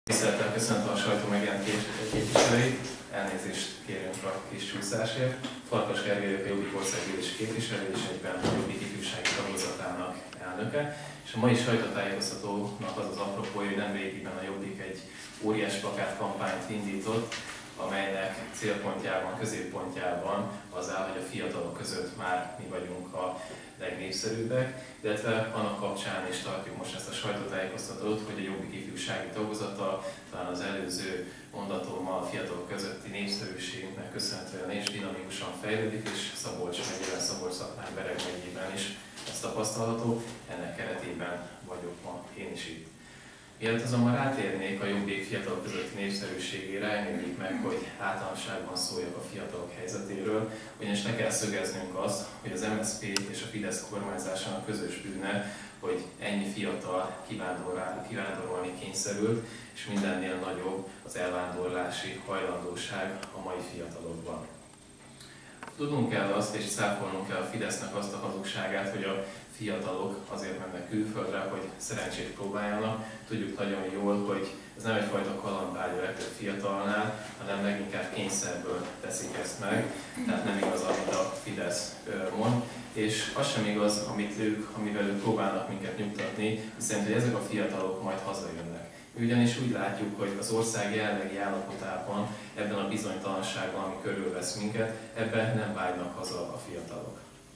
Tisztelettel köszöntöm a sajtó megjelent képviselőit, elnézést kérünk a kis csúszásért. Farkas Gergely a Jobbik országgyűlési képviselő és egyben a Jobbik ifjúsági tagozatának elnöke. És a mai sajtótájékoztatónak az az apropója, hogy nemrégiben a Jobbik egy óriás plakátkampányt indított, amelynek célpontjában, középpontjában az áll, hogy a fiatalok között már mi vagyunk a legnépszerűbbek, illetve annak kapcsán is tartjuk most ezt a sajtótájékoztatót, hogy a Jobbik ifjúsági tagozata talán az előző mondatommal a fiatalok közötti népszerűségünknek köszönhetően és dinamikusan fejlődik, és Szabolcs megyében, Szabolcs-Szatmár Bereg megyében is ez tapasztalható, ennek keretében vagyok ma én is itt. Mielőtt azonban rátérnék a Jobbik fiatalok közötti népszerűségére, engedjék meg, hogy általánosságban szóljak a fiatalok helyzetéről, ugyanis le kell szögeznünk azt, hogy az MSZP és a Fidesz kormányzásának közös bűne, hogy ennyi fiatal kivándorolni kényszerült, és mindennél nagyobb az elvándorlási hajlandóság a mai fiatalokban. Tudnunk kell azt, és cáfolnunk kell a Fidesznek azt a hazugságát, hogy a fiatalok azért mennek külföldre, hogy szerencsét próbáljanak. Tudjuk nagyon jól, hogy ez nem egyfajta kalandvágy a legtöbb fiatalnál, hanem leginkább kényszerből teszik ezt meg. Tehát nem igaz, amit a Fidesz mond. És az sem igaz, amivel ők próbálnak minket nyugtatni, hiszen hogy ezek a fiatalok majd hazajönnek. Mi ugyanis úgy látjuk, hogy az ország jelenlegi állapotában, ebben a bizonytalanságban, ami körülvesz minket, ebben nem vágynak haza a fiatalok.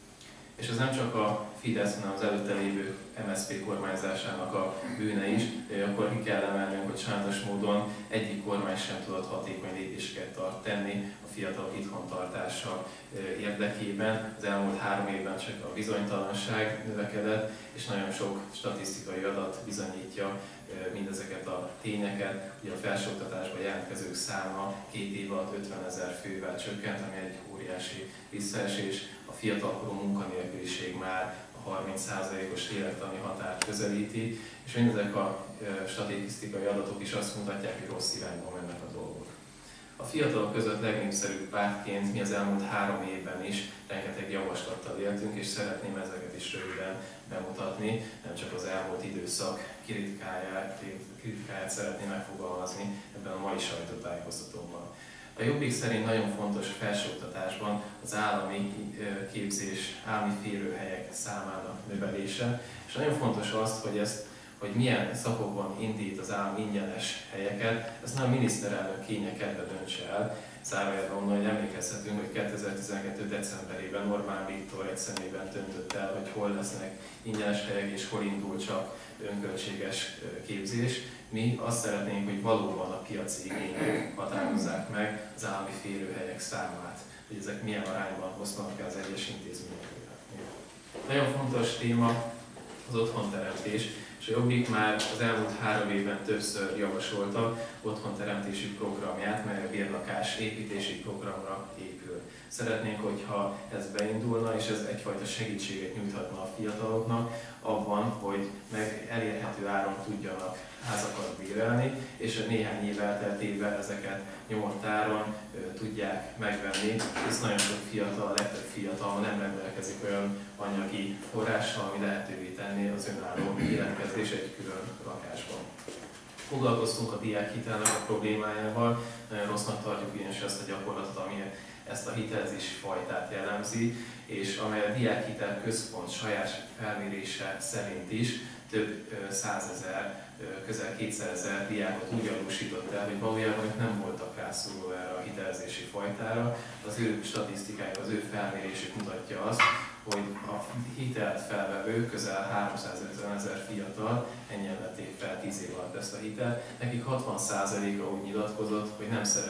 És ez nem csak a Fidesz, hanem az előtte lévő MSZP kormányzásának a bűne is, akkor ki kell emelnünk, hogy sajnos módon egyik kormány sem tudott hatékony lépéseket tenni a fiatalok itthontartása érdekében. Az elmúlt 3 évben csak a bizonytalanság növekedett, és nagyon sok statisztikai adat bizonyítja mindezeket a tényeket. Ugye a felsőoktatásban jelentkezők száma 2 év alatt 50 000 fővel csökkent, ami egy óriási visszaesés. A fiatalkorú munkanélküliség már a 30%-os élettani határt közelíti, és mindezek a statisztikai adatok is azt mutatják, hogy rossz irányba mennek a dolgok. A fiatalok között legnépszerűbb pártként mi az elmúlt 3 évben is rengeteg javaslattal éltünk, és szeretném ezeket is röviden bemutatni, nem csak az elmúlt időszak kritikáját szeretném megfogalmazni ebben a mai sajtótájékoztatóban. A Jobbik szerint nagyon fontos a felsőoktatásban az állami képzés, állami férőhelyek számának növelése, és nagyon fontos azt, hogy milyen szakokban indít az állam ingyenes helyeket, ezt nem a miniszterelnök kényekedve döntse el. Zárójelben onnan, hogy emlékezhetünk, hogy 2012. decemberében Orbán Viktor egy személyben döntött el, hogy hol lesznek ingyenes helyek és hol indul csak önköltséges képzés. Mi azt szeretnénk, hogy valóban a piaci igények határozzák meg az állami férőhelyek számát, hogy ezek milyen arányban osztanak el az egyes intézményekre. Nagyon fontos téma az otthonteremtés, és a Jobbik már az elmúlt 3 évben többször javasolta otthonteremtési programját, mely a bérlakás építési programra épül. Szeretnénk, hogyha ez beindulna, és ez egyfajta segítséget nyújthatna a fiataloknak abban, hogy meg elérhető áron tudjanak házakat bérelni, és néhány év elteltével ezeket nyomott áron tudják megvenni, hisz nagyon sok fiatal, a legtöbb fiatal nem rendelkezik olyan anyagi forrással, ami lehetővé tenné az önálló életkezés egy külön lakásban. Foglalkoztunk a diákhitelnek a problémájával, nagyon rossznak tartjuk ugyanis ezt a gyakorlatot, ami ezt a hitelezési fajtát jellemzi, és amely a diákhitel központ saját felmérése szerint is több 100 000, közel 200 000 diákot úgy adósított el, hogy valójában ők nem voltak rászorulva erre a hitelezési fajtára. Az ő statisztikájuk, az ő felmérésük mutatja azt, hogy a hitelt felvevő közel 350 000 fiatal, ennyien vették fel 10 év alatt ezt a hitelt. Nekik 60%-a úgy nyilatkozott, hogy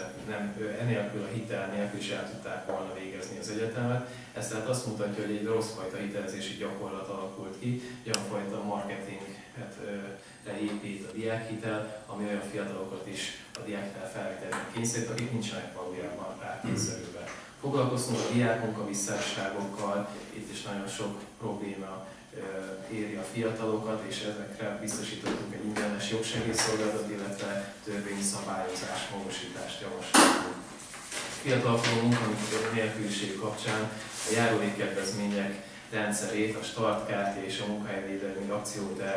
enélkül a hitel nélkül is el tudták volna végezni az egyetemet. Ez tehát azt mutatja, hogy egy rossz fajta hitelezési gyakorlat alakult ki, olyan fajta marketingre épít a diákhitel, ami olyan fiatalokat is a diákhitel felvételben kényszerít, akik nincsenek valójában rákényszerülve. Foglalkoztunk a diákmunka visszásságokkal, itt is nagyon sok probléma éri a fiatalokat, és ezekre biztosítottunk egy ingyenes jogsegélyszolgálatot, illetve törvényi szabályozás, módosítást javasoltunk. Fiatalkorú munkanélküliség kapcsán a járulékkedvezmények rendszerét, a Start Kft. És a munkahelyvédelmi akcióterv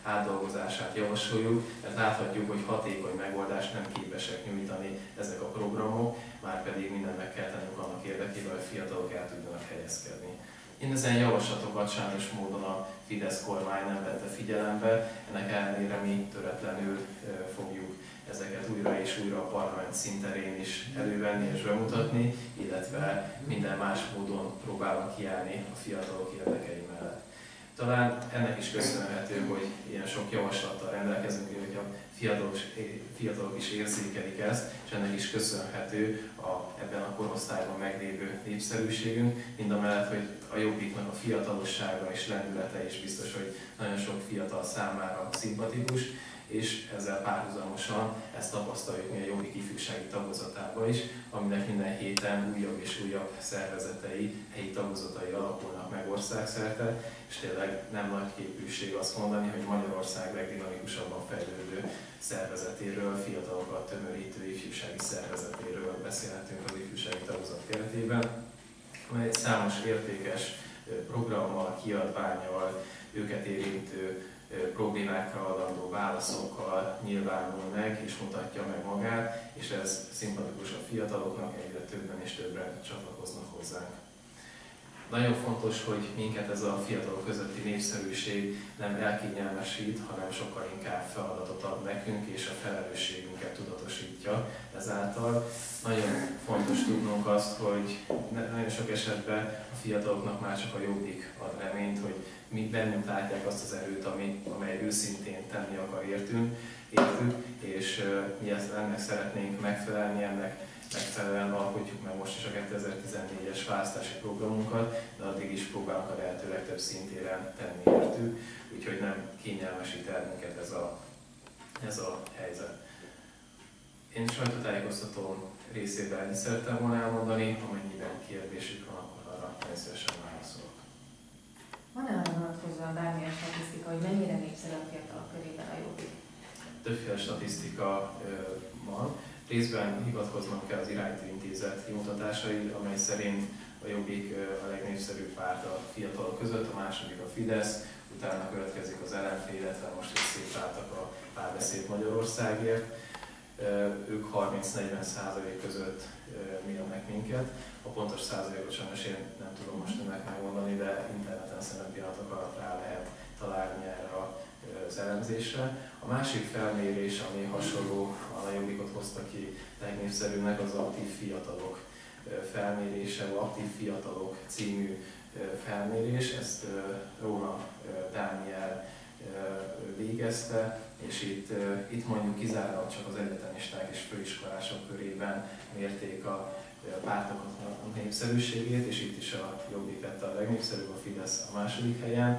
átdolgozását javasoljuk, mert láthatjuk, hogy hatékony megoldást nem képesek nyújtani ezek a programok, márpedig mindent meg kell tennünk annak érdekében, hogy fiatalok el tudjanak helyezkedni. Mindezen javaslatokat sajnos módon a Fidesz kormány nem vette figyelembe, ennek ellenére mi töretlenül fogjuk ezeket újra és újra a parlament színterén is elővenni és bemutatni, illetve minden más módon próbálunk kiállni a fiatalok érdekei mellett. Talán ennek is köszönhető, hogy ilyen sok javaslattal rendelkezünk, hogy a fiatalok is érzékelik ezt, és ennek is köszönhető ebben a korosztályban meglévő népszerűségünk, mindamellett, hogy a Jobbiknak a fiatalossága és lendülete is biztos, hogy nagyon sok fiatal számára szimpatikus, és ezzel párhuzamosan ezt tapasztaljuk mi a Jobbik ifjúsági tagozatában is, aminek minden héten újabb és újabb szervezetei, helyi tagozatai alakulnak meg országszerte, és tényleg nem nagy képűség azt mondani, hogy Magyarország legdinamikusabban fejlődő szervezetéről, fiatalokat tömörítő ifjúsági szervezetéről beszélhetünk az ifjúsági tagozat keretében, amely számos értékes programmal, kiadvánnyal, őket érintő problémákra adandó válaszokkal nyilvánul meg és mutatja meg magát, és ez szimpatikus a fiataloknak, egyre többen és többen csatlakoznak hozzánk. Nagyon fontos, hogy minket ez a fiatalok közötti népszerűség nem elkényelmesít, hanem sokkal inkább feladatot ad nekünk, és a felelősségünket tudatosítja ezáltal. Nagyon fontos tudnunk azt, hogy nagyon sok esetben a fiataloknak már csak a Jobbik ad reményt, hogy mi bennünk látják azt az erőt, amely őszintén tenni akar értünk, és mi ennek szeretnénk megfelelni, ennek megfelelően alkotjuk meg most is a 2014-es választási programunkat, de addig is próbálunk a lehető legtöbb szintéren tenni értük, úgyhogy nem kényelmesít el minket ez a helyzet. Én sajtótájékoztatóm részében ennyit szerettem volna elmondani, amennyiben kérdésük van, akkor arra nagyon szívesen válaszolok. Van-e arra vonatkozóan bármilyen statisztika, hogy mennyire népszerű a fiatalok körében a Jobbik? Többféle statisztika van. Részben hivatkoznom kell az Irányító Intézet kimutatásai, amely szerint a Jobbik a legnépszerűbb párt a fiatalok között, a második a Fidesz, utána következik az LMP, illetve most is szétváltak a Párbeszéd Magyarországért. Ők 30-40% között mérnek minket. A pontos százalékot sajnos én nem tudom most önnek megmondani, de interneten szerintem pillanatok alatt rá lehet találni erre az elemzésre. A másik felmérés, ami hasonló, a Jobbikot hozta ki legnépszerűbbnek, az aktív fiatalok felmérése, vagy aktív fiatalok című felmérés. Ezt Róna Dániel végezte, és itt mondjuk kizárólag csak az egyetemisták és főiskolások körében mérték a pártoknak a népszerűségét, és itt is a Jobbik lett a legnépszerűbb, a Fidesz a második helyen.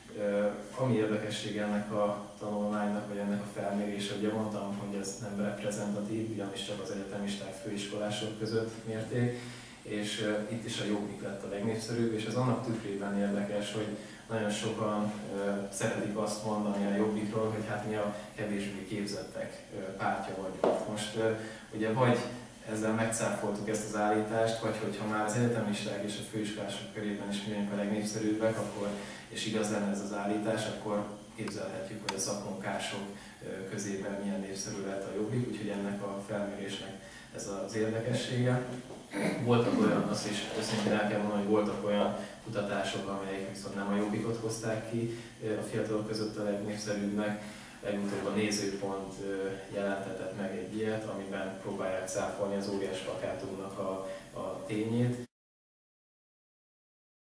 Ami érdekesség ennek a tanulmánynak, vagy ennek a felmérése, ugye mondtam, hogy ez nem reprezentatív, ugyanis csak az egyetemisták, főiskolások között mérték, és itt is a Jobbik lett a legnépszerűbb, és ez annak tükrében érdekes, hogy nagyon sokan szeretik azt mondani a Jobbikról, hogy hát mi a kevésbé képzettek pártja vagyunk. Most ugye vagy ezzel megcáfoltuk ezt az állítást, vagy hogyha már az egyetemisták és a főiskolások körében is mi vagyunk a legnépszerűbbek, akkor, és igaz lenne ez az állítás, akkor képzelhetjük, hogy a szakmunkások közében milyen népszerű lett a Jobbik, úgyhogy ennek a felmérésnek ez az érdekessége. Voltak olyan, azt is őszintén el kell mondani, hogy voltak olyan kutatások, amelyek viszont nem a Jobbikot hozták ki a fiatalok között a legnépszerűbbnek. Legutóbb a Nézőpont jelentetett meg egy ilyet, amiben próbálják cáfolni az óriás plakátumnak a tényét.